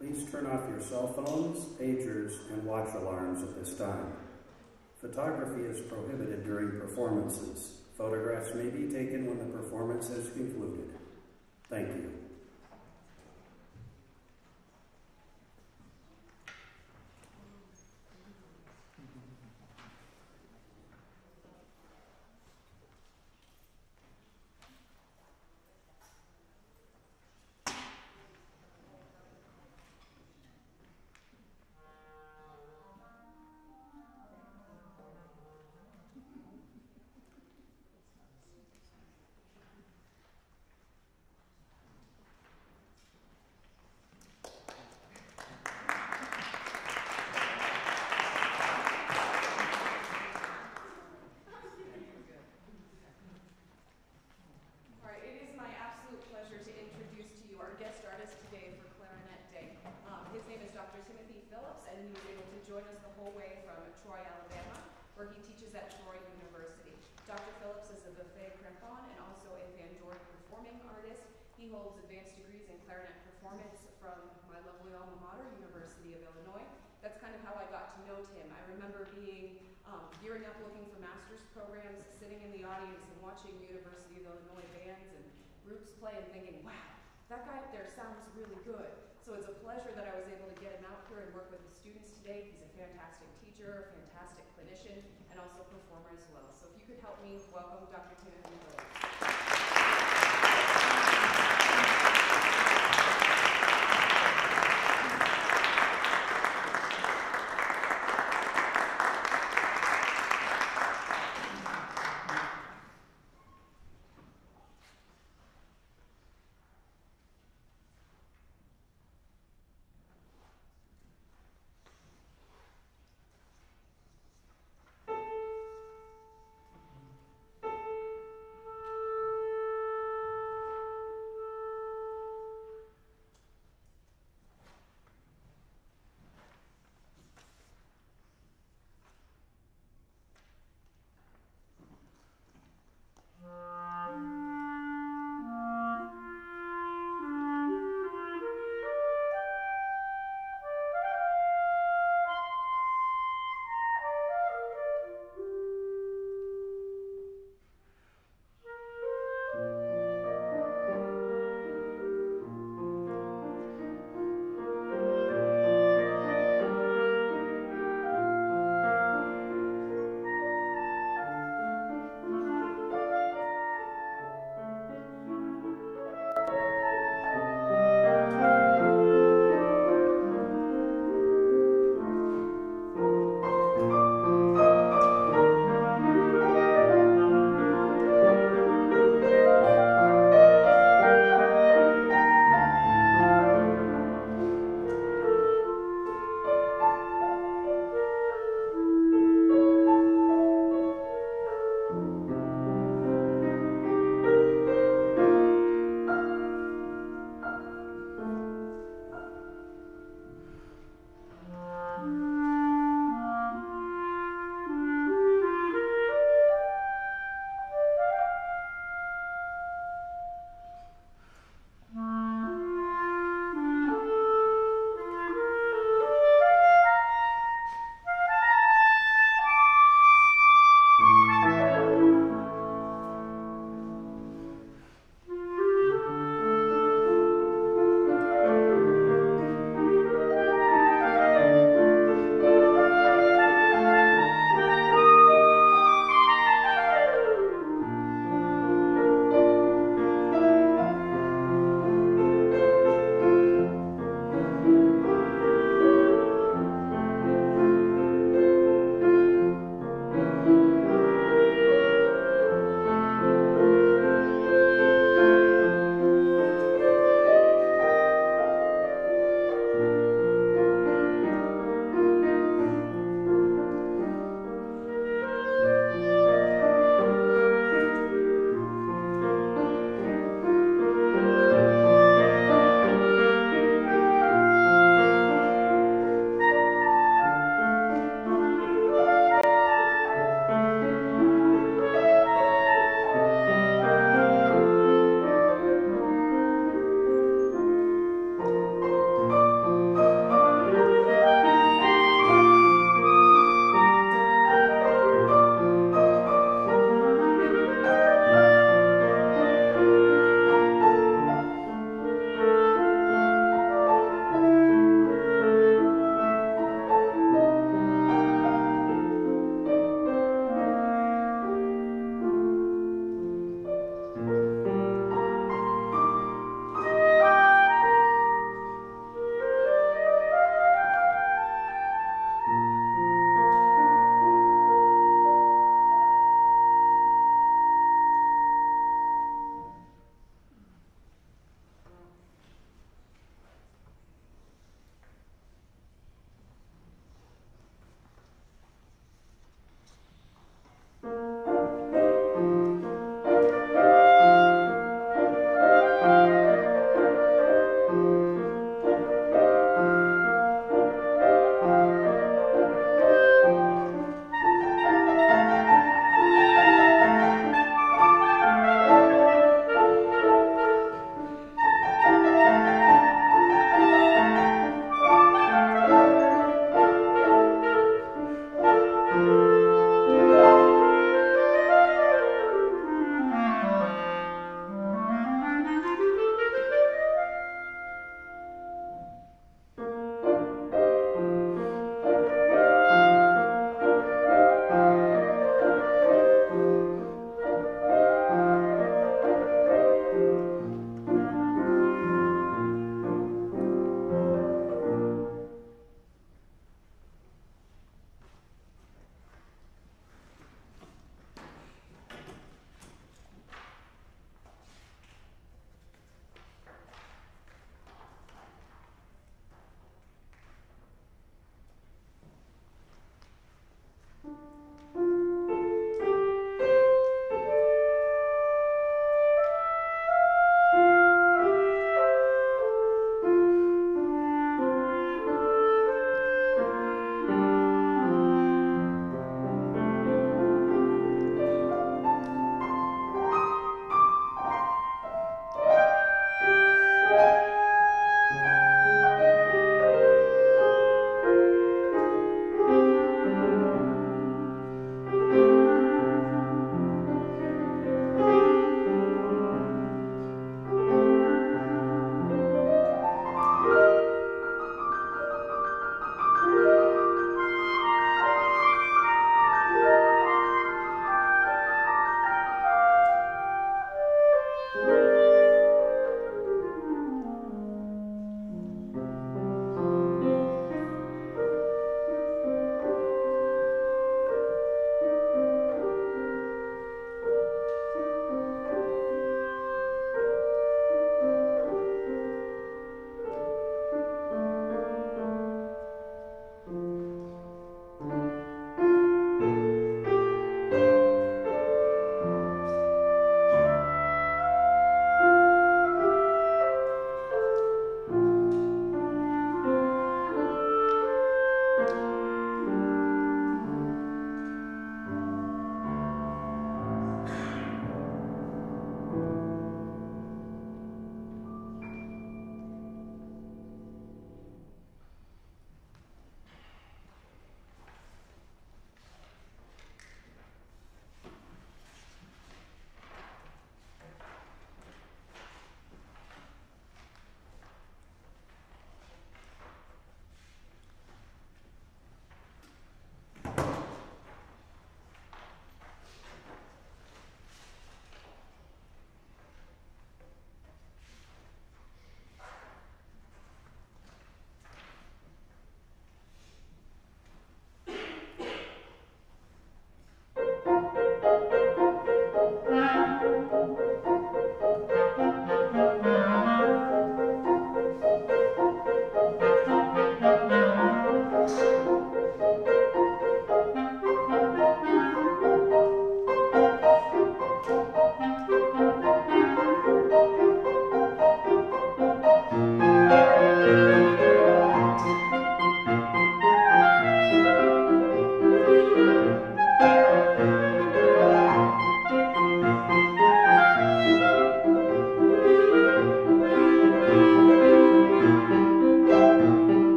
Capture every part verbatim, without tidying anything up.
Please turn off your cell phones, pagers, and watch alarms at this time. Photography is prohibited during performances. Photographs may be taken when the performance has concluded. Thank you.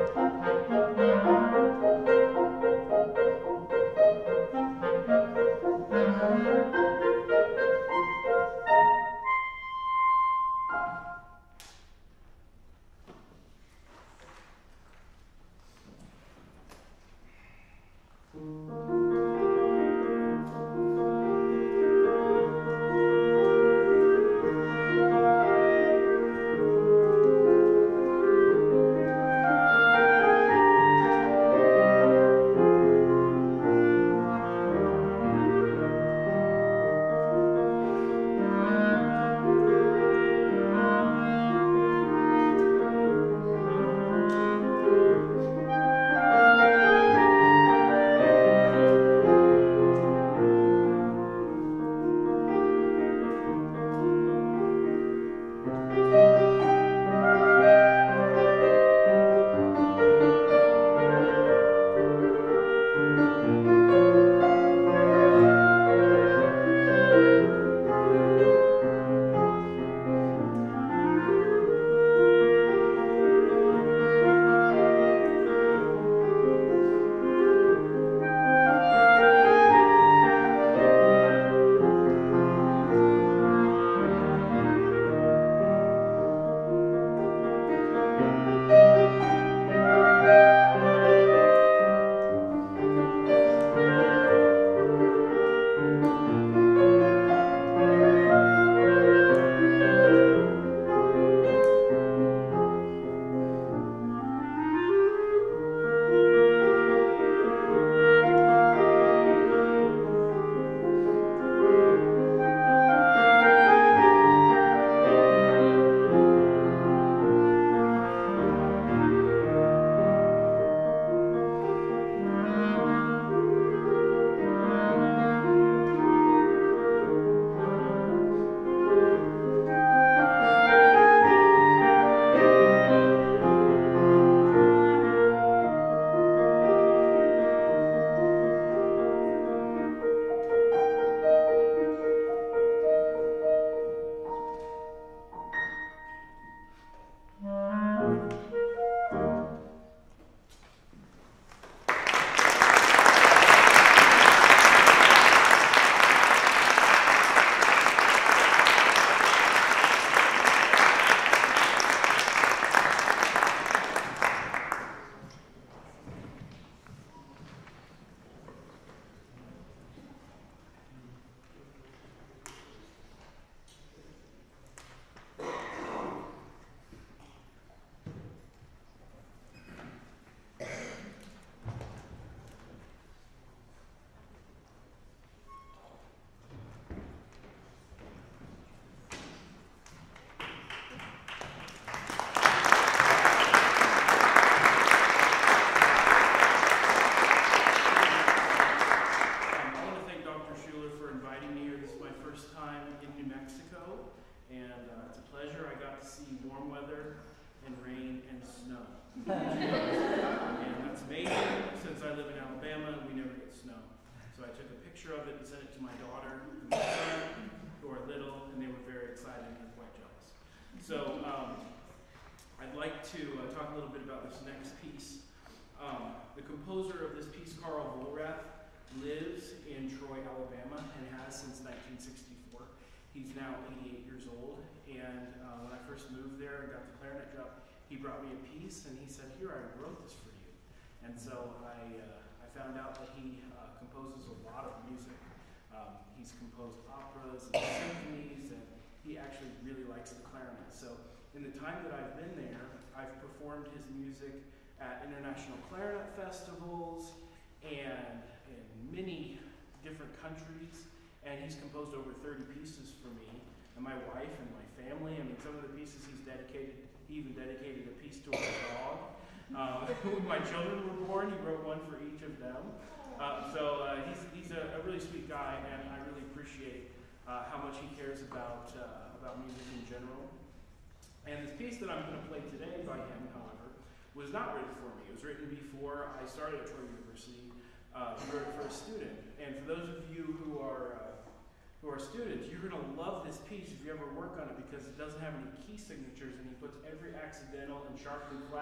picture of it and sent it to my daughter and my son, who are little, and they were very excited and they're quite jealous. So um, I'd like to uh, talk a little bit about this next piece. Um, the composer of this piece, Carl Vollrath, lives in Troy, Alabama, and has since nineteen sixty-four. He's now eighty-eight years old, and uh, when I first moved there and got the clarinet job, he brought me a piece, and he said, "Here, I wrote this for you." And so I, uh, I found out that he uh, composes a lot of music. Um, he's composed operas and symphonies, and he actually really likes the clarinet. So in the time that I've been there, I've performed his music at international clarinet festivals and in many different countries, and he's composed over thirty pieces for me and my wife and my family. I mean, some of the pieces he's dedicated, he even dedicated a piece to our dog. Um, when my children were born, he wrote one for each of them. Uh, so uh, he's, he's a, a really sweet guy, and I really appreciate uh, how much he cares about, uh, about music in general. And this piece that I'm going to play today by him, however, was not written for me. It was written before I started at Troy University. Uh, he wrote it for a student. And for those of you who are uh, who are students, you're going to love this piece if you ever work on it, because it doesn't have any key signatures, and he puts every accidental and sharply flat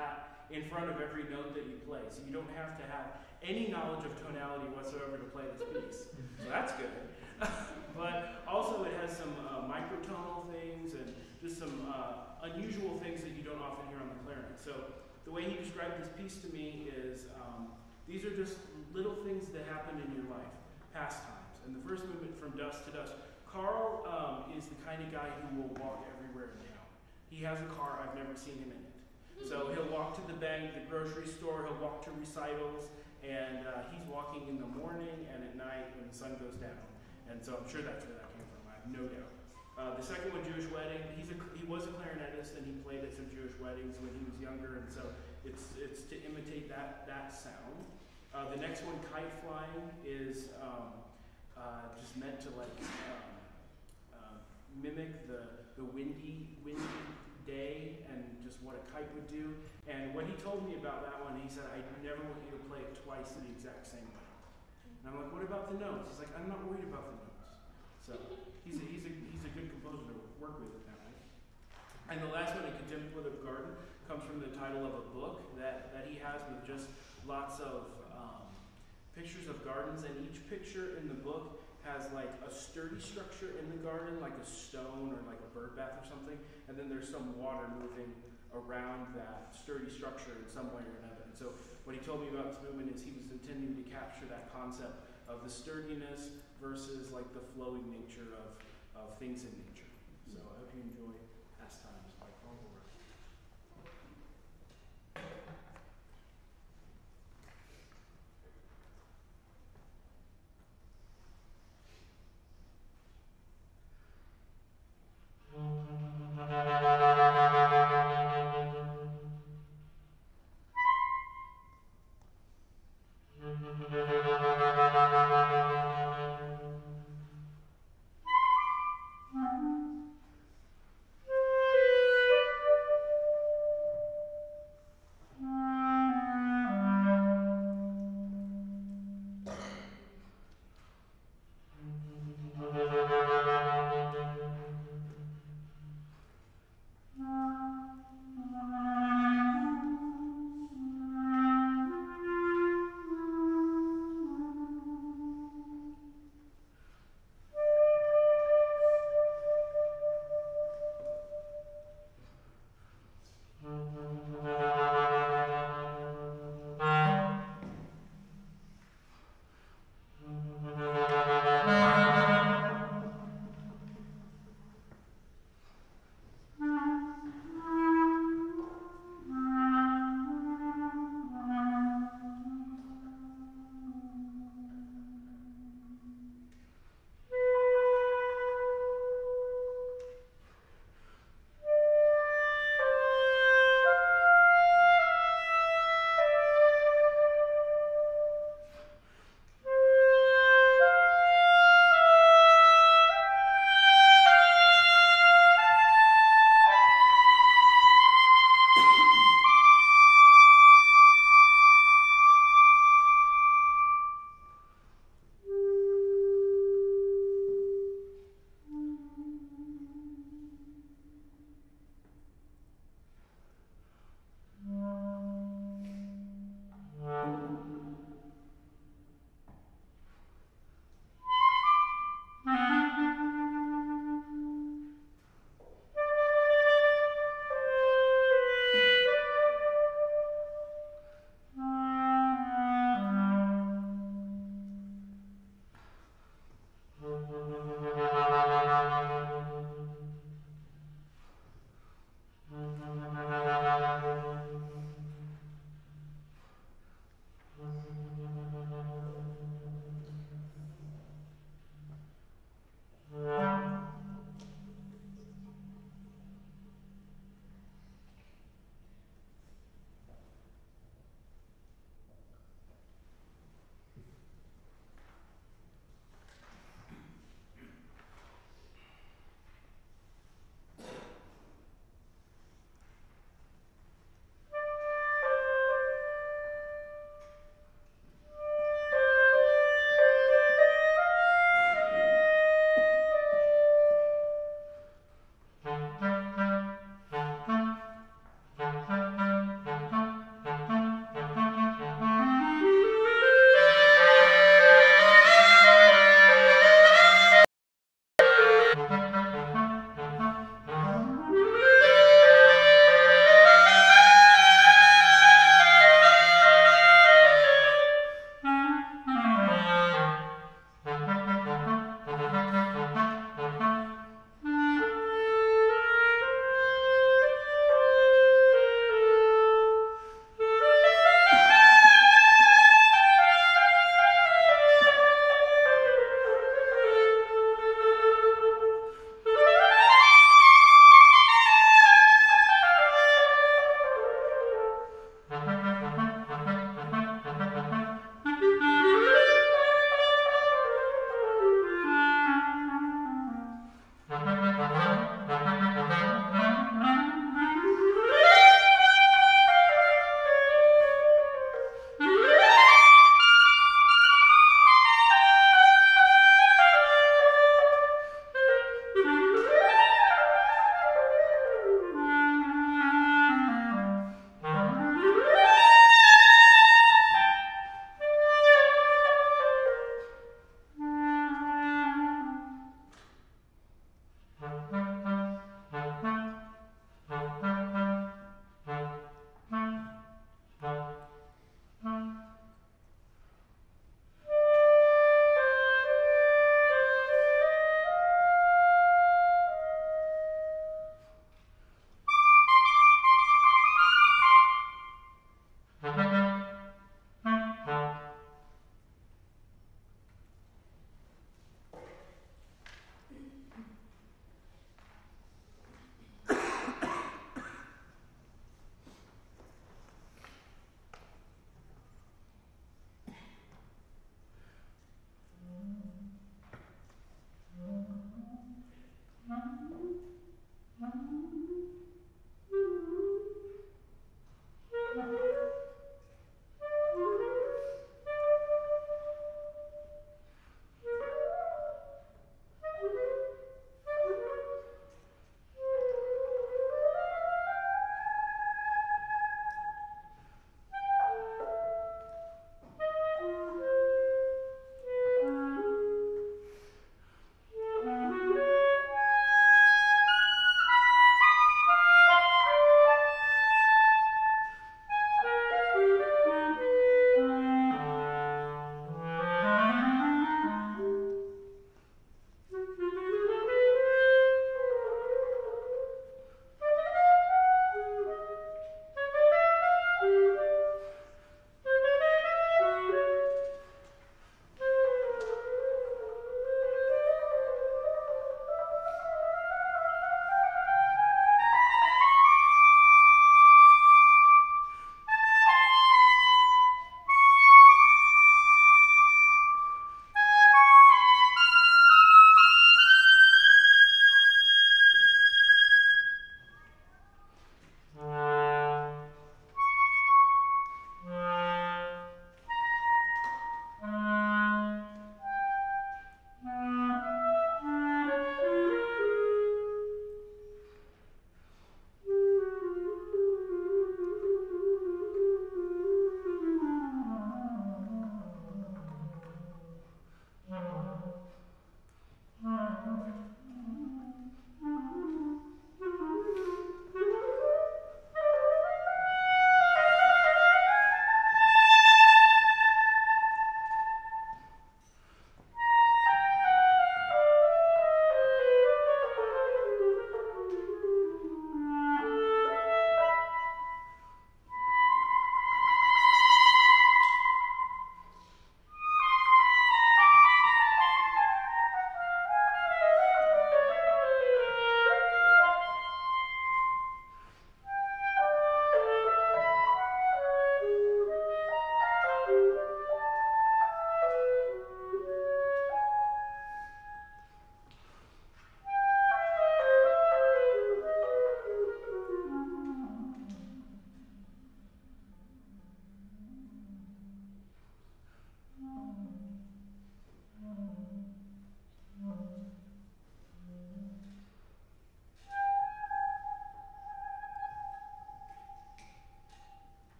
in front of every note that you play. So you don't have to have any knowledge of tonality whatsoever to play this piece. So that's good. But also it has some uh, microtonal things and just some uh, unusual things that you don't often hear on the clarinet. So the way he described this piece to me is um, these are just little things that happen in your life, pastimes. And the first movement, From Dust to Dust, Carl um, is the kind of guy who will walk everywhere in town. He has a car, I've never seen him in it. So he'll walk to the bank, the grocery store, he'll walk to recitals, and uh, he's walking in the morning and at night when the sun goes down. And so I'm sure that's where that came from, I have no doubt. Uh, the second one, Jewish Wedding, he's a, he was a clarinetist and he played at some Jewish weddings when he was younger, and so it's, it's to imitate that, that sound. Uh, the next one, Kite Flying, is um, uh, just meant to like um, uh, mimic the, the windy, windy day and just what a kite would do. And what he told me about that one, he said, I never want you to play it twice in the exact same way. And I'm like, what about the notes? He's like, I'm not worried about the notes. So he's a, he's a, he's a good composer to work with that way. And the last one, A Contemplative Garden, comes from the title of a book that, that he has with just lots of um, pictures of gardens, and each picture in the book has like a sturdy structure in the garden, like a stone or like a bird bath or something, and then there's some water moving around that sturdy structure in some way or another. And so what he told me about this movement is he was intending to capture that concept of the sturdiness versus like the flowing nature of, of things in nature. So I hope you enjoy Pastimes by Carl Borer.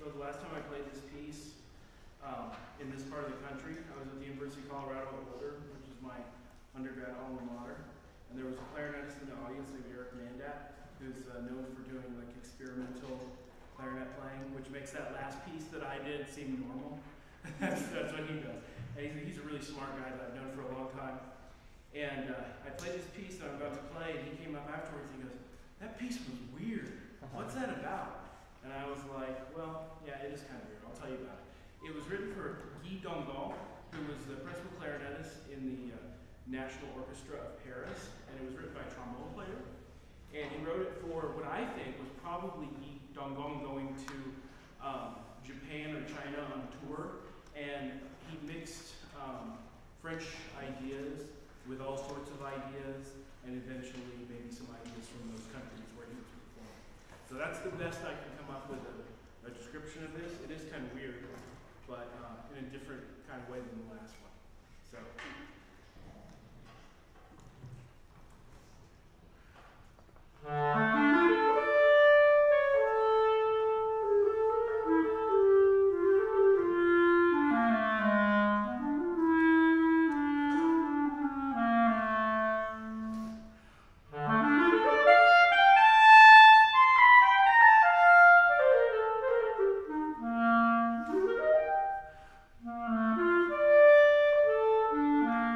So the last time I played this piece um, in this part of the country, I was at the University of Colorado at Boulder, which is my undergrad alma mater, and there was a clarinetist in the audience named Eric Mandat, who's uh, known for doing like experimental clarinet playing, which makes that last piece that I did seem normal. that's, that's what he does. And he's, he's a really smart guy that I've known for a long time. And uh, I played this piece that I'm about to play, and he came up afterwards and he goes, "That piece was weird. What's that about?" And I was like, "Well, yeah, it is kind of weird. I'll tell you about it." It was written for Guy Dongon, who was the principal clarinetist in the uh, National Orchestra of Paris, and it was written by a trombone player. And he wrote it for what I think was probably Guy Dongon going to um, Japan or China on tour, and he mixed um, French ideas with all sorts of ideas, and eventually maybe some ideas from those countries where he was performing. So that's the best I can come up with a, a description of this. It is kind of weird, but uh, in a different kind of way than the last one. So. Thank you.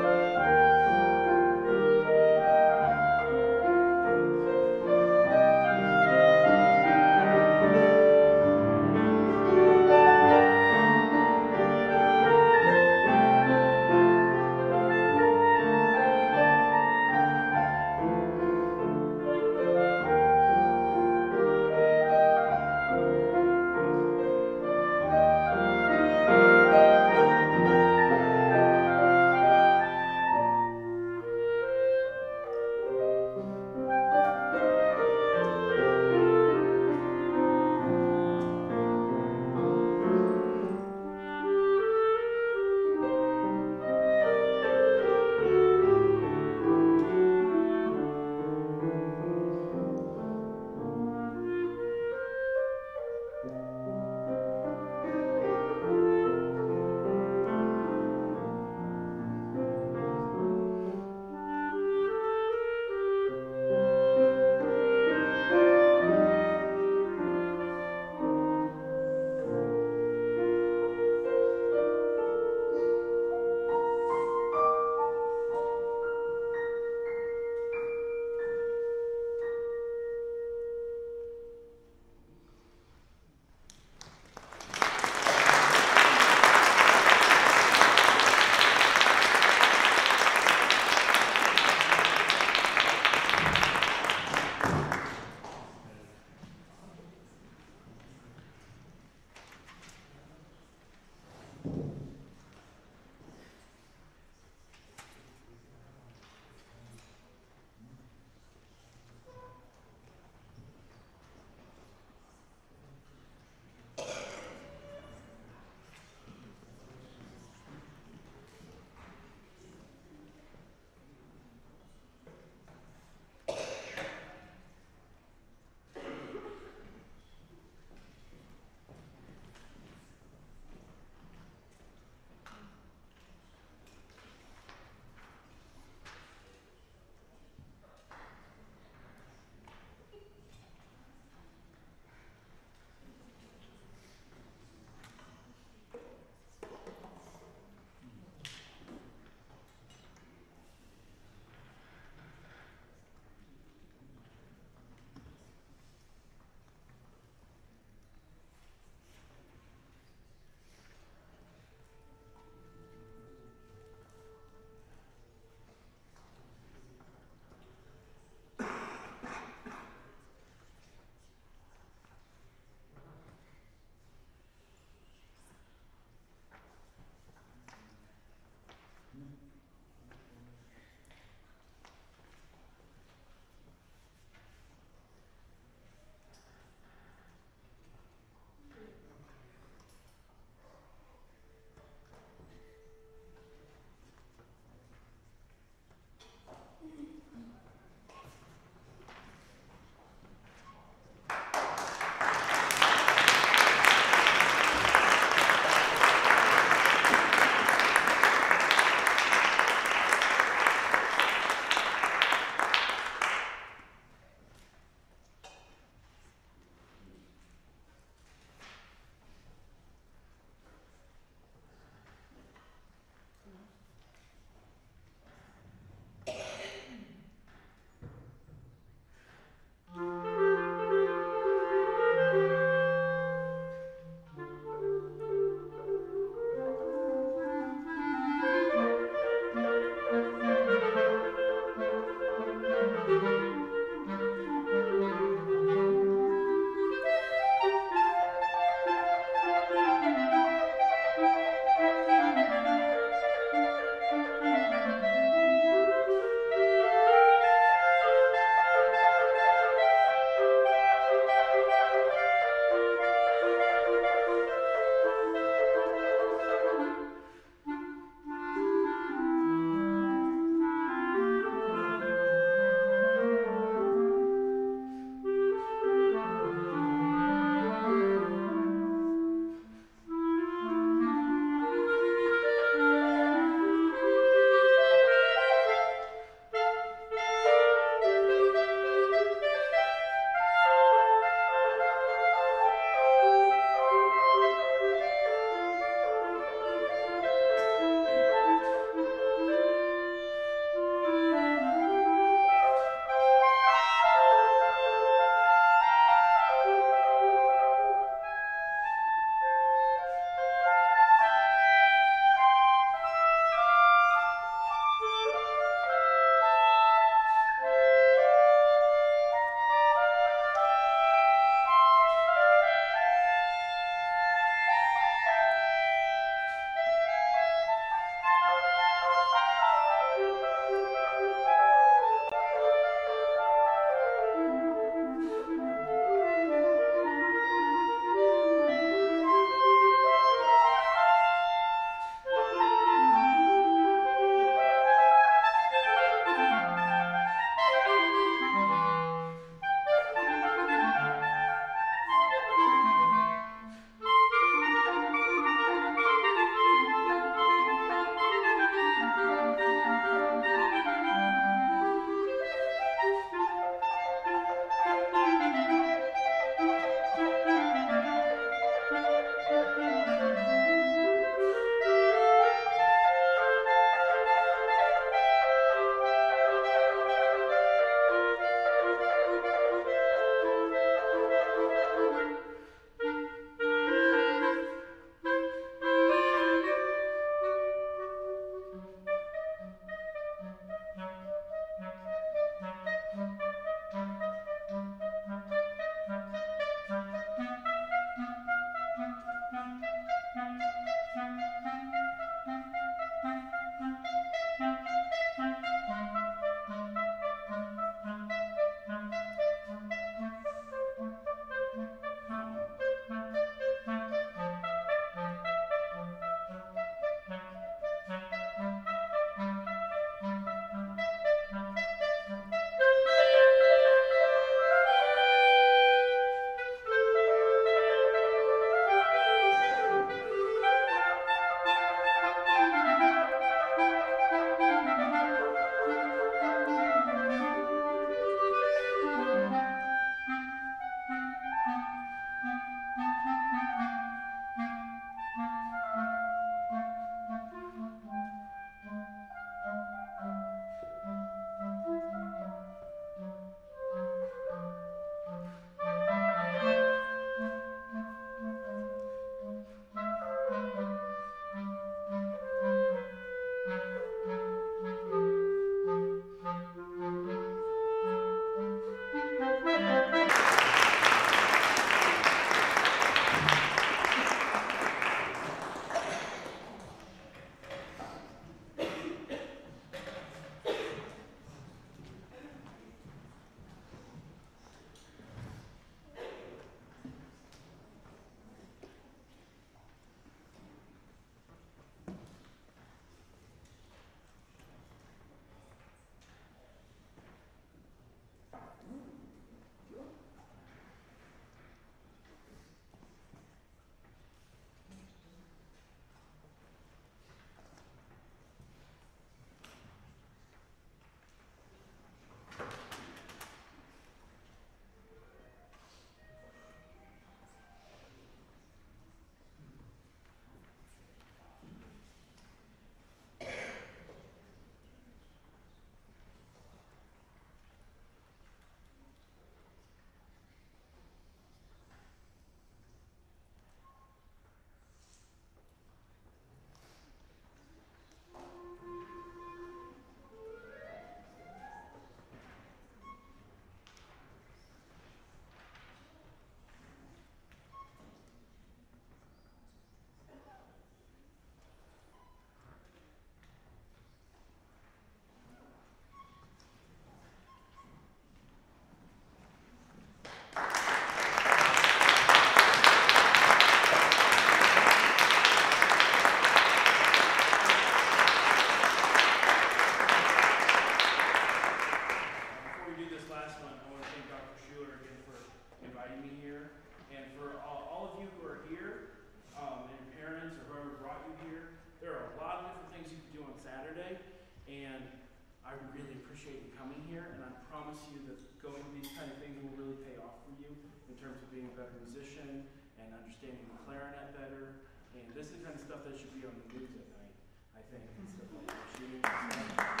Understanding the clarinet better, and this is the kind of stuff that should be on the news at night, I think, and stuff like that. Shooting and stuff.